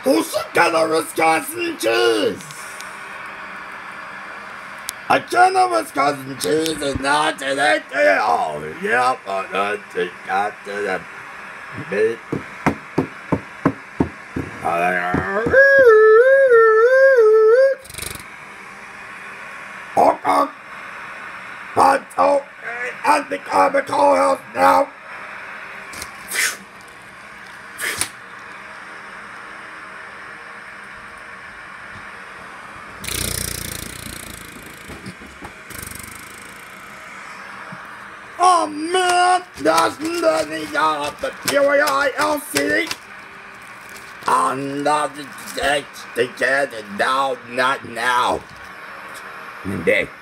can of Wisconsin cheese. A can of Wisconsin cheese is not an oh, yep, got to the meat. Okay. At the chemical house now. Oh man, that's nothing out the QAI-LCD. I'm not the get it now, not now.